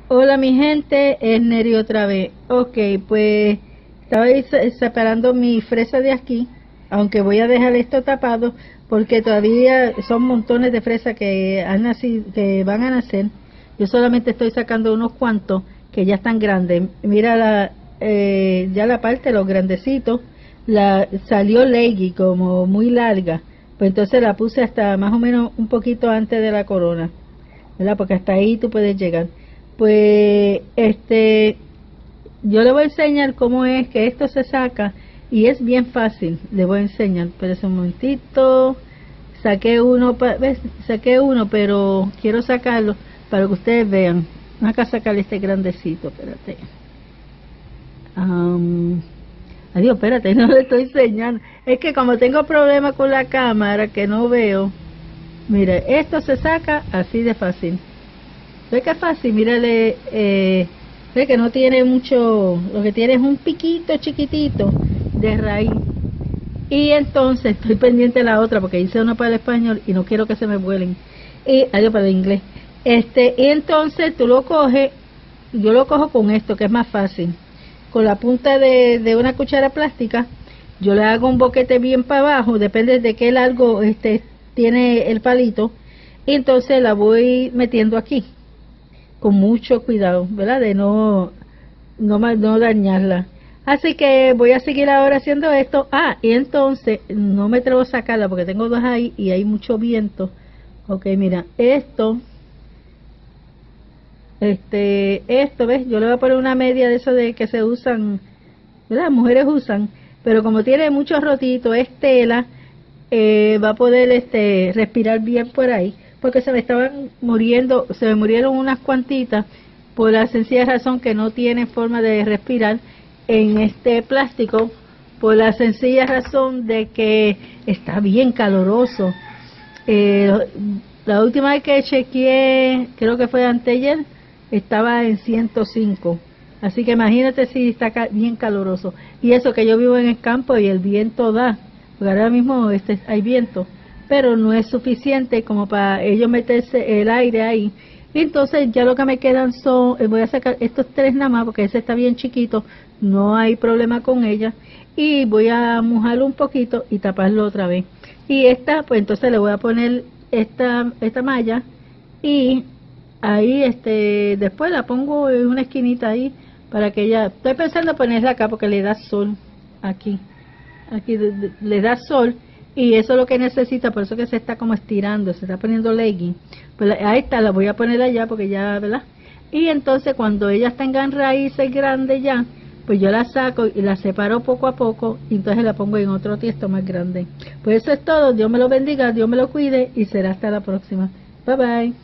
Hola mi gente, es Neri otra vez. Ok, pues estaba ahí separando mi fresa de aquí, aunque voy a dejar esto tapado porque todavía son montones de fresas que han nacido, que van a nacer. Yo solamente estoy sacando unos cuantos que ya están grandes. Mira ya la parte de los grandecitos, salió leggy como muy larga, pues entonces la puse hasta más o menos un poquito antes de la corona, ¿verdad? Porque hasta ahí tú puedes llegar. Pues yo le voy a enseñar cómo es que esto se saca y es bien fácil. Le voy a enseñar, pero un momentito. Saqué uno, pero quiero sacarlo para que ustedes vean. Vamos a sacar este grandecito, espérate. Adiós, espérate, no le estoy enseñando. Es que como tengo problemas con la cámara que no veo. Mire, esto se saca así de fácil. ¿Ve que fácil? Mírale, ve que no tiene mucho, lo que tiene es un piquito chiquitito de raíz. Y entonces estoy pendiente de la otra porque hice una para el español y no quiero que se me vuelen. Y algo para el inglés. Y entonces tú lo coges, yo lo cojo con esto que es más fácil. Con la punta de una cuchara plástica, yo le hago un boquete bien para abajo, depende de qué largo tiene el palito. Y entonces la voy metiendo aquí con mucho cuidado, ¿verdad? De no dañarla. Así que voy a seguir ahora haciendo esto. Y entonces no me atrevo a sacarla porque tengo dos ahí y hay mucho viento. Ok, mira, esto, ¿ves? Yo le voy a poner una media de eso de que se usan, ¿verdad? Mujeres usan, pero como tiene mucho rotito, es tela, va a poder respirar bien por ahí, porque se me murieron unas cuantitas por la sencilla razón que no tiene forma de respirar en este plástico, por la sencilla razón de que está bien caloroso. La última vez que chequeé, creo que fue anteayer, estaba en 105. Así que imagínate si está bien caloroso. Y eso que yo vivo en el campo y el viento da, porque ahora mismo hay viento, pero no es suficiente como para ellos meterse el aire ahí. Y entonces ya lo que me quedan son, voy a sacar estos tres nada más porque ese está bien chiquito, no hay problema con ella. Y voy a mojarlo un poquito y taparlo otra vez. Y pues entonces le voy a poner esta malla y ahí después la pongo en una esquinita ahí para que ella, estoy pensando ponerla acá porque le da sol aquí le da sol y eso es lo que necesita, por eso que se está como estirando, se está poniendo legging. Pues ahí está, la voy a poner allá porque ya, ¿verdad? Y entonces cuando ellas tengan raíces grandes ya, pues yo la saco y la separo poco a poco y entonces la pongo en otro tiesto más grande. Pues eso es todo, Dios me lo bendiga, Dios me lo cuide y será hasta la próxima. Bye bye.